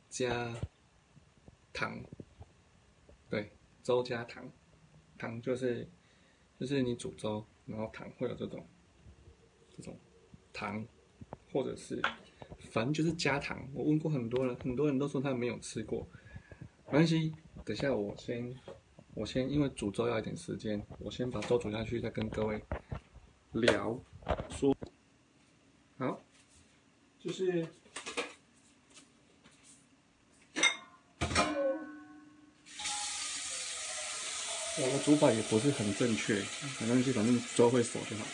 加糖，对，粥加糖，糖就是你煮粥，然后糖会有这种糖，或者是反正就是加糖。我问过很多人，很多人都说他们没有吃过，没关系，等一下我先因为煮粥要一点时间，我先把粥煮下去，再跟各位聊说。好，就是我的煮法也不是很正确，没关系，反正粥会熟就好。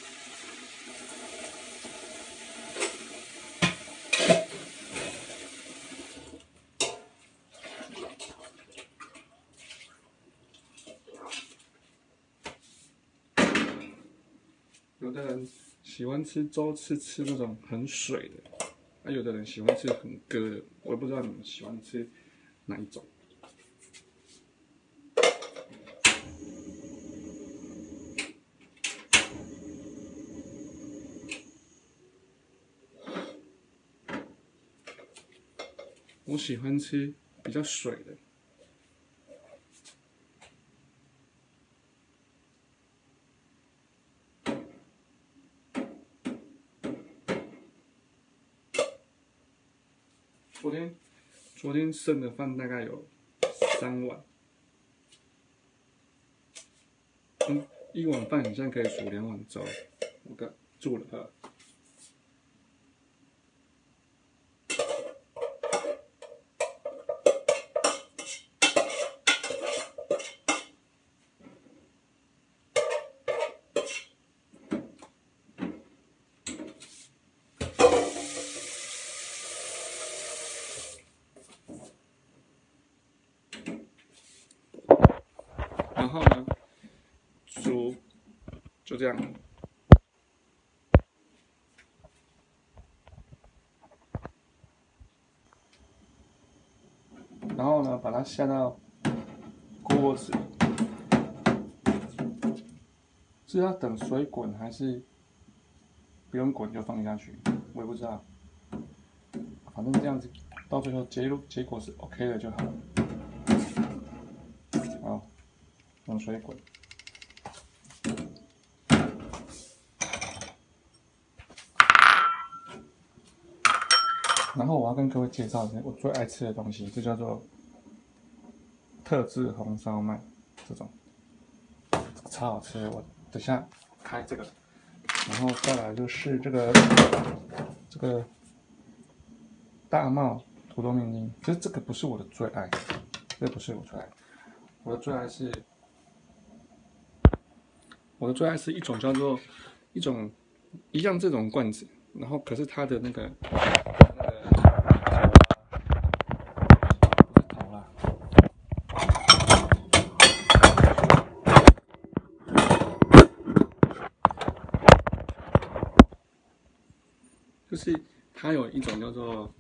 有的人喜欢吃粥，吃那种很水的，有的人喜欢吃很割的，我也不知道你们喜欢吃哪一种。我喜欢吃比较水的。昨天剩的饭大概有3碗，一碗饭好像可以煮2碗粥，我煮了。然后呢，煮就这样。然后呢，把它下到锅子里，是要等水滚还是不用滚就放下去？我也不知道，反正这样子到最后结果是 OK 的就好了。好，等水滚。然后我要跟各位介绍我最爱吃的东西，这叫做特制红烧麦，这种超好吃。我等下开这个，然后再来就是这个大茂土豆面筋，其实这个不是我的最爱，这不是我最爱，我的最爱是一种叫做一样这种罐子，然后可是它的那个头啦，就是它有一种叫做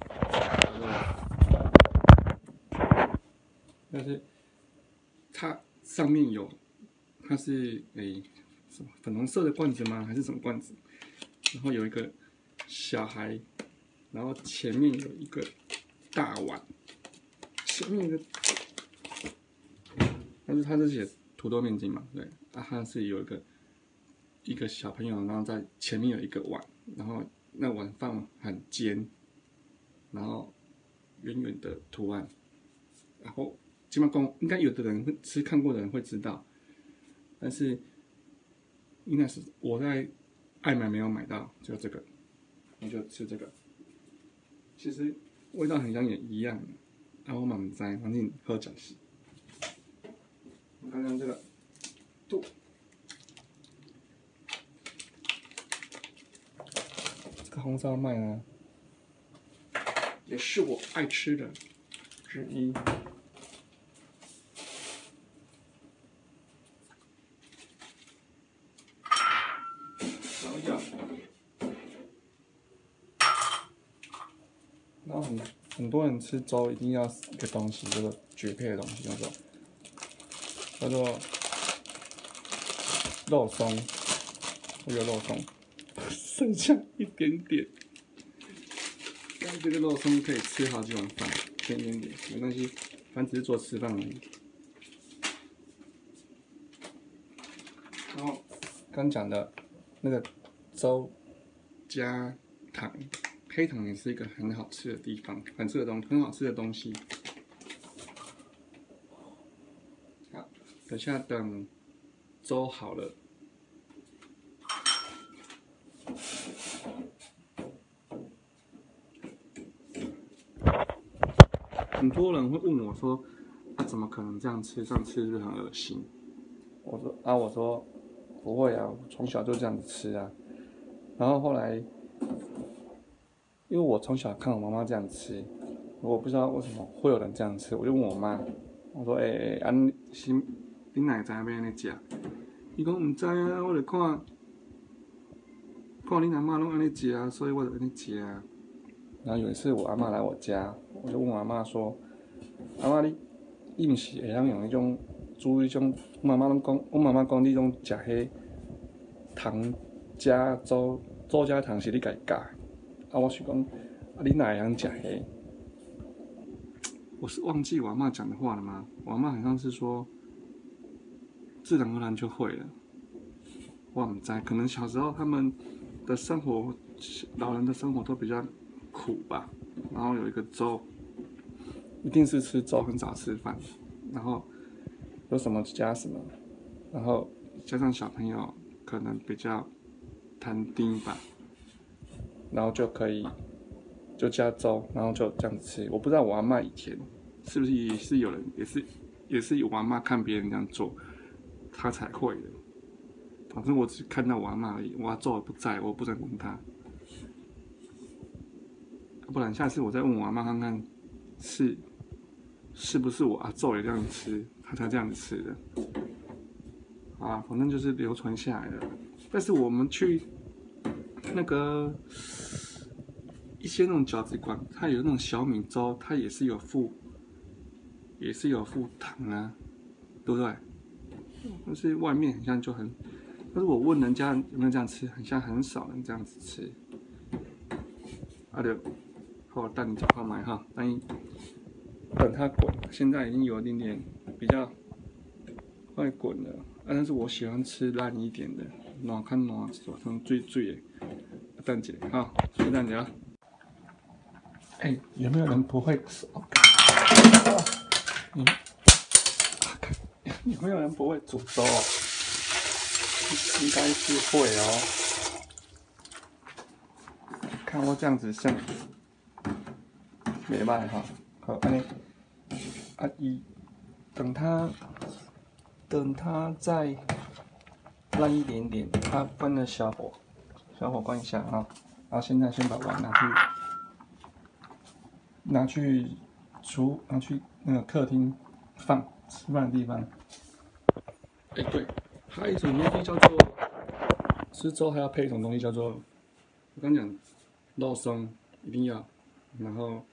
就是它上面有，它是什么粉红色的罐子吗？还是什么罐子？然后有一个小孩，然后前面有一个大碗，前面有但是它是写土豆面筋嘛，对，它是有一个小朋友，然后在前面有一个碗，然后那碗放很尖，然后圆圆的图案，然后基本上应该有的人看过的人会知道，但是应该是我在爱买没有买到，就这个，我就吃这个。其实味道很像也一样，我嘛唔知，反正好吃死。我看看这个度，这个红烧麦呢，也是我爱吃的之一。然后很多人吃粥一定要一个东西，这个绝配的东西叫做肉松，这个肉松剩下一点点，但这个肉松可以吃好几碗饭。 甜一点点，没关系，反正只是做吃饭而已。然后刚讲的那个粥加糖，黑糖也是一个很好吃的地方，很好吃的东西。好，等粥好了。很多人会问我说：“啊，怎么可能这样吃？这样吃是不是很恶心？”我说不会啊，我从小就这样子吃啊。然后后来，因为我从小看我妈妈这样吃，我不知道为什么会有人这样吃，我就问我妈，我说：“你哪会知影要安尼食？”伊讲唔知啊，我就看你阿嬷拢安尼食啊，所以我就安尼食啊。然后有一次我阿嬷来我家，我就问我阿嬷说：“阿嬷你毋是会晓用迄种煮迄种？我妈妈讲你拢食迄糖加粥加糖是你家己加。”啊，我是讲啊，你哪会晓食迄？我是忘记我阿嬷讲的话了吗？我阿嬷好像是说，自然而然就会了。我唔知，可能小时候他们的生活，老人的生活都比较苦吧。然后有一个粥，一定是吃粥，很少吃饭。然后有什么就加什么，然后加上小朋友可能比较贪丁吧，然后就可以就加粥，然后就这样子吃。我不知道我阿嬷以前是不是也是有人也是有我阿嬷看别人这样做，她才会的。反正我只看到我阿嬷而已，我阿祖也不在，我不能问他。不然下次我再问我阿嬷看看，是不是我阿祖也这样吃，他才这样子吃的。啊，反正就是流传下来的。但是我们去那个一些那种饺子馆，它有那种小米粥，它也是有附糖啊，对不对？但是外面好像就很，但是我问人家有没有这样吃，好像很少人这样子吃。啊就，好，等你找好买哈，等它滚，现在已经有一点点比较快滚了。但是我喜欢吃烂一点的，软看软，做成最的。等一下哈，先等一下。有没有人不会？有没有人不会煮粥？应该是会哦。看我这样子像，没歹哈。好，安尼，等它再烂一点点，它关了小火关一下啊。然后现在先把碗拿去那个客厅放吃饭的地方。对，还有一种东西叫做吃粥还要配一种东西叫做，我刚讲肉松一定要，然后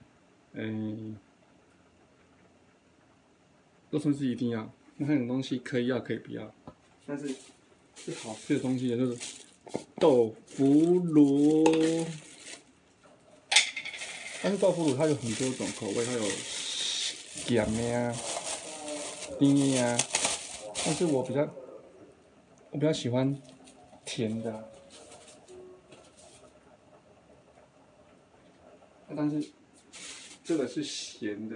肉松是一定要，那还有种东西可以要可以不要，但是是好吃的东西也就是豆腐乳。但是豆腐乳它有很多种口味，它有咸的啊、甜的啊，但是我比较喜欢甜的，但是这个是咸的，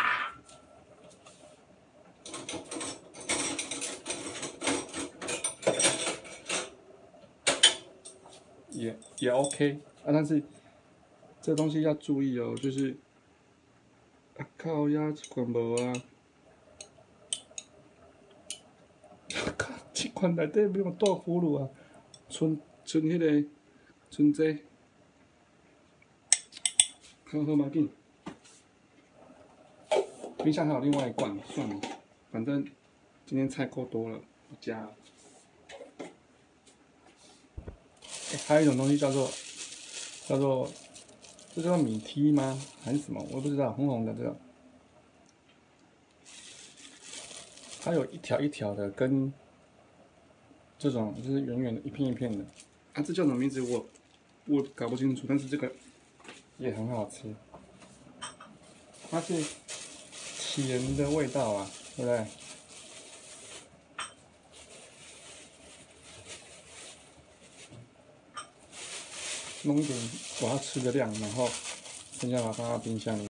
也 OK 啊，但是这东西要注意哦，就是靠呀，这款无啊。这款内底没有豆腐乳啊，剩迄个，剩这，好要紧。冰箱还有另外一罐，算了，反正今天菜够多了，不加了。还有一种东西叫做，这叫米梯吗？还是什么？我不知道，红红的这个，它有一条一条的，跟这种就是圆圆的，一片一片的。啊，这叫什么名字？我搞不清楚，但是这个也很好吃。 它是甜的味道啊，对不对？弄点我要吃的量，然后剩下把它放到冰箱里。